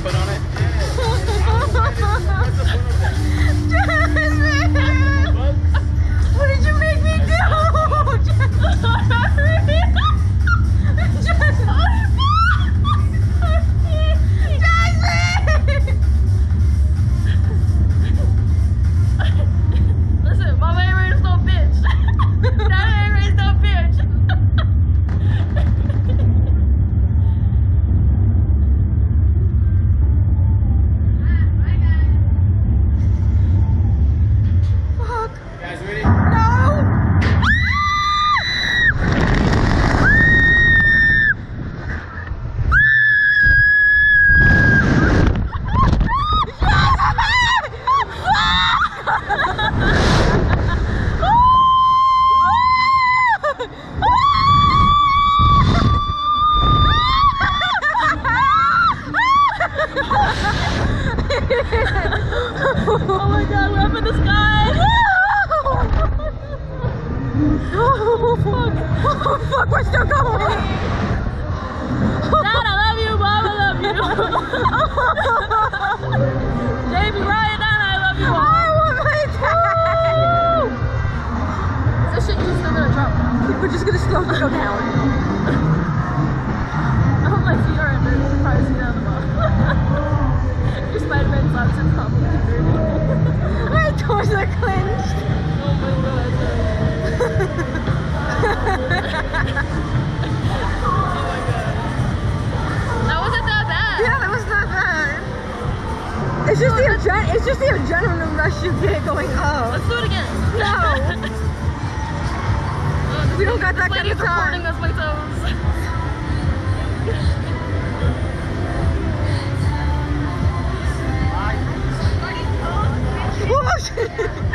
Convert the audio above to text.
put on it? Jasmine! What did you make me do? Listen, mama ain't raised no bitch. Daddy ain't raised no bitch. Fuck. You guys ready? No! Oh my god, we're up in the sky. Oh fuck, we're still going. Dad, I love you. Mom, I love you. Jamie, Ryan, Dad, I love you all. I want my dad. Is this shit just still gonna drop now? We're just gonna slowly go down. I hope my feet are in there. You can probably see that on the bottom. Your Spider-Man socks are probably dirty. My toes are clenched. Oh my god. That wasn't that bad. Yeah, that was not bad. It's just the adrenaline rush you get going up. Let's do it again. No. We don't got that kind Lady's of time. recording us my toes. Oh, shit.